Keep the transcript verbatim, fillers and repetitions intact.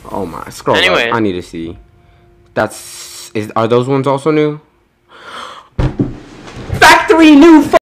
Oh my, scroll Anyway. up. I need to see. That's is are those ones also new? Factory new